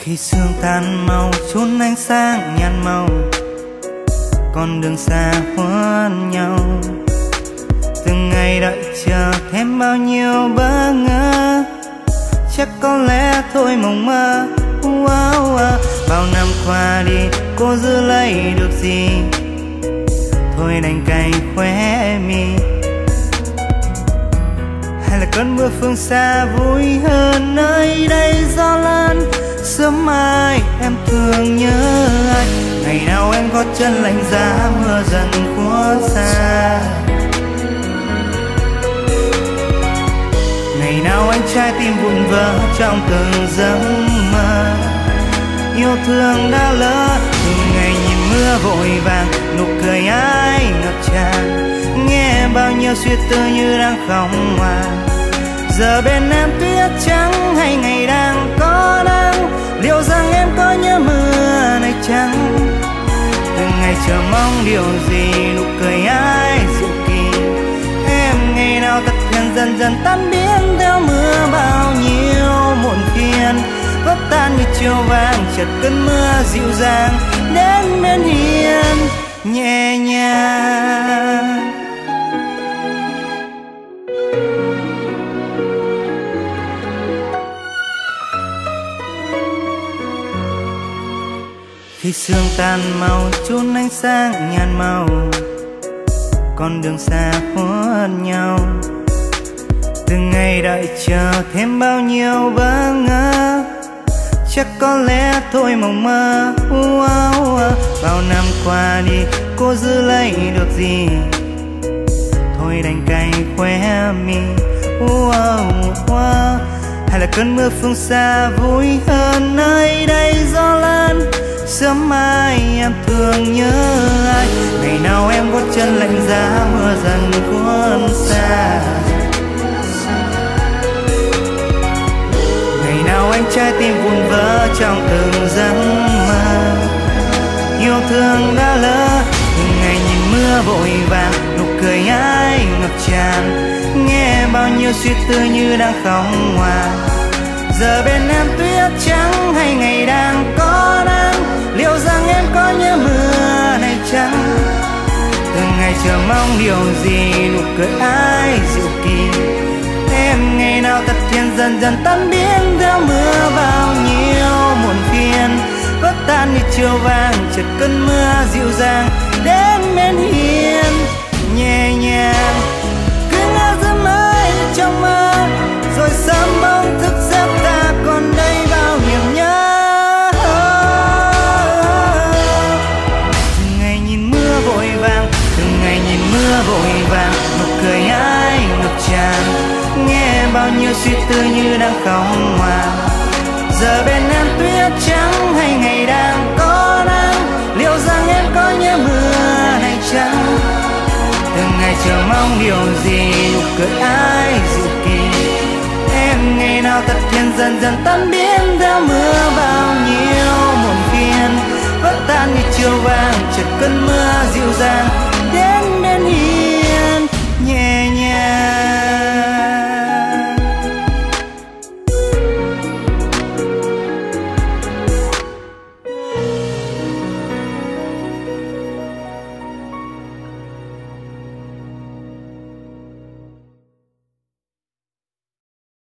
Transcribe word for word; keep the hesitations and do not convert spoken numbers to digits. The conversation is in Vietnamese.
Khi sương tan màu chốn ánh sáng nhàn màu, con đường xa huấn nhau. Từng ngày đợi chờ thêm bao nhiêu bỡ ngỡ, chắc có lẽ thôi mộng mơ. Wow, wow. Bao năm qua đi cô giữ lấy được gì, thôi đành cay khóe mi. Hay là cơn mưa phương xa vui hơn nơi đây gió lớn. Sớm mai em thường nhớ anh, ngày nào em gót chân lạnh giá mưa dần khuất xa. Ngày nào anh trái tim vụn vỡ trong từng giấc mơ. Yêu thương đã lỡ từng ngày nhìn mưa vội vàng, nụ cười ai ngập tràn. Nghe bao nhiêu suy tư như đang khóc hòa. Giờ bên em tuyết trắng hay ngày đang có nắng, liệu rằng em có nhớ mưa này chăng? Từng ngày chờ mong điều gì, nụ cười ai dịu kỳ. Em ngày nào thật hiền dần dần tan biến theo mưa bao nhiêu muộn phiền. Vấp tan như chiều vàng chợt cơn mưa dịu dàng đến bên hiên nhẹ nhàng. Khi sương tan màu chốn ánh sáng nhàn màu, con đường xa khuất nhau. Từng ngày đợi chờ thêm bao nhiêu bỡ ngỡ, chắc có lẽ thôi mộng mơ. Wow, wow. Bao năm qua đi cô giữ lấy được gì, thôi đành cay khóe mi. Wow, wow. Hay là cơn mưa phương xa vui hơn nơi đây gió lớn. Sớm mai em thường nhớ anh, ngày nào em gót chân lạnh giá mưa dần khuất xa. Ngày nào anh trái tim vụn vỡ trong từng giấc mơ. Yêu thương đã lỡ từng ngày nhìn mưa vội vàng, nụ cười ai ngập tràn. Nghe bao nhiêu suy tư như đang khóc hòa. Giờ bên em tuyết trắng hay ngày đang có nắng, liệu rằng em có nhớ mưa này chăng? Từng ngày chờ mong điều gì, nụ cười ai dịu kỳ. Em ngày nào thật hiền dần dần tan biến theo mưa bao nhiêu muộn phiền. Vỡ tan như chiều vàng chợt cơn mưa dịu dàng đến bên hiên nhẹ nhàng. Cứ ngỡ giữa mây trong mơ, rồi sớm bỗng thức giấc ta còn đây bao niềm nhớ. Từng ngày nhìn mưa vội vàng, từng ngày nhìn mưa vội vàng, nụ cười ai ngập tràn. Nghe bao nhiêu suy tư như đang khóc hòa. Giờ bên em tuyết trắng hay ngày đang có nắng, liệu rằng em có nhớ mưa này chăng? Từng ngày chờ mong điều gì, nụ cười ai dịu kỳ. Em ngày nào thật hiền dần dần tan biến theo mưa bao nhiêu muộn phiền. Vỡ tan như chiều vàng chợt cơn mưa dịu dàng đến bên hiên.